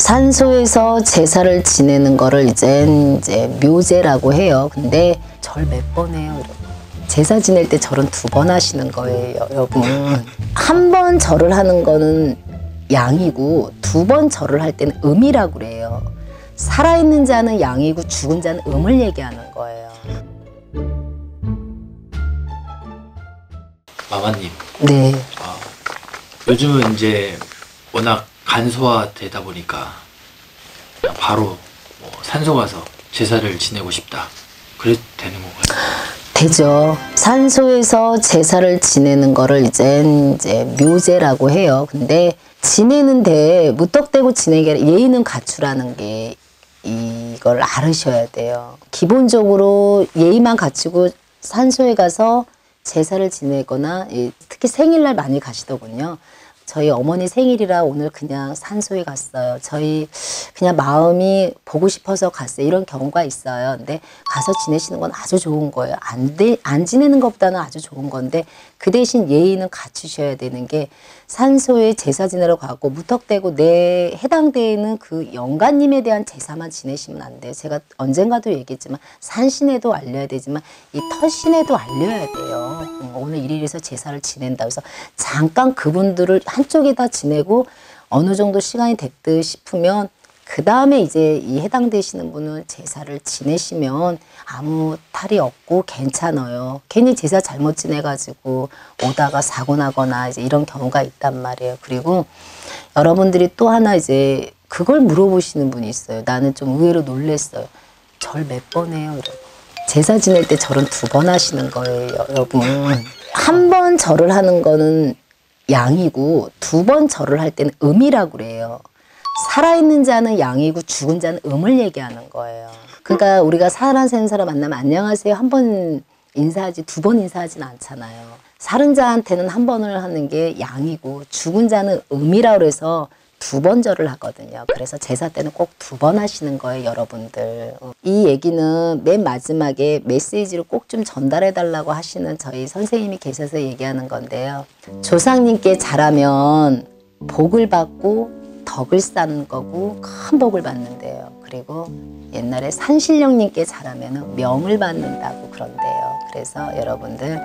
산소에서 제사를 지내는 거를 이제 묘제라고 해요. 근데 절 몇 번 해요, 여러분? 제사 지낼 때 절은 2번 하시는 거예요, 여러분. 한 번 절을 하는 거는 양이고 2번 절을 할 때는 음이라고 그래요. 살아있는 자는 양이고 죽은 자는 음을 얘기하는 거예요. 마마님. 네. 요즘은 이제 워낙 간소화되다 보니까 그냥 바로 뭐 산소 가서 제사를 지내고 싶다. 그래도 되는 건가요? 되죠. 산소에서 제사를 지내는 거를 이제 묘제라고 해요. 근데 지내는데 무턱대고 지내게 아니라 예의는 갖추라는 게 이걸 알으셔야 돼요. 기본적으로 예의만 갖추고 산소에 가서 제사를 지내거나 특히 생일날 많이 가시더군요. 저희 어머니 생일이라 오늘 그냥 산소에 갔어요. 저희 그냥 마음이 보고 싶어서 갔어요. 이런 경우가 있어요. 근데 가서 지내시는 건 아주 좋은 거예요. 안 지내는 것보다는 아주 좋은 건데 그 대신 예의는 갖추셔야 되는 게 산소에 제사 지내러 가고 무턱대고 내 해당되는 그 영가님에 대한 제사만 지내시면 안 돼요. 제가 언젠가도 얘기했지만 산신에도 알려야 되지만 이 터신에도 알려야 돼요. 오늘 일일에서 제사를 지낸다 해서 잠깐 그분들을 한쪽에다 지내고 어느 정도 시간이 됐듯 싶으면 그 다음에 이제 이 해당되시는 분은 제사를 지내시면 아무 탈이 없고 괜찮아요. 괜히 제사 잘못 지내가지고 오다가 사고 나거나 이제 이런 경우가 있단 말이에요. 그리고 여러분들이 또 하나 이제 그걸 물어보시는 분이 있어요. 나는 좀 의외로 놀랬어요. 절 몇 번 해요, 여러분? 제사 지낼 때 절은 2번 하시는 거예요, 여러분. 한 번 절을 하는 거는 양이고 2번 절을 할 때는 음이라고 그래요. 살아있는 자는 양이고 죽은 자는 음을 얘기하는 거예요. 그러니까 우리가 살아있는 사람 만나면 안녕하세요 한 번 인사하지 2번 인사하진 않잖아요. 살은 자한테는 한 번을 하는 게 양이고 죽은 자는 음이라고 해서 2번 절을 하거든요. 그래서 제사 때는 꼭 2번 하시는 거예요, 여러분들. 이 얘기는 맨 마지막에 메시지로 꼭 좀 전달해 달라고 하시는 저희 선생님이 계셔서 얘기하는 건데요. 조상님께 잘하면 복을 받고 덕을 쌓는 거고 큰 복을 받는데요. 그리고 옛날에 산신령님께 잘하면 명을 받는다고 그런대요. 그래서 여러분들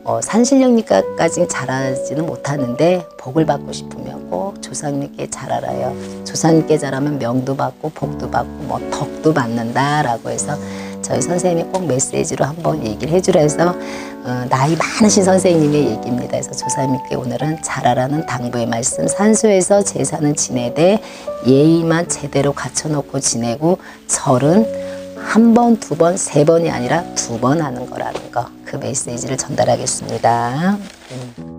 산신령님까지 잘하지는 못하는데 복을 받고 싶으면 꼭 조상님께 잘하라요. 조상님께 잘하면 명도 받고 복도 받고 뭐 덕도 받는다라고 해서 저희 선생님이 꼭 메시지로 한번 얘기를 해주라 해서 나이 많으신 선생님의 얘기입니다. 그래서 조사님께 오늘은 잘하라는 당부의 말씀, 산소에서 제사는 지내되 예의만 제대로 갖춰놓고 지내고 절은 1번, 2번, 3번이 아니라 2번 하는 거라는 거, 그 메시지를 전달하겠습니다.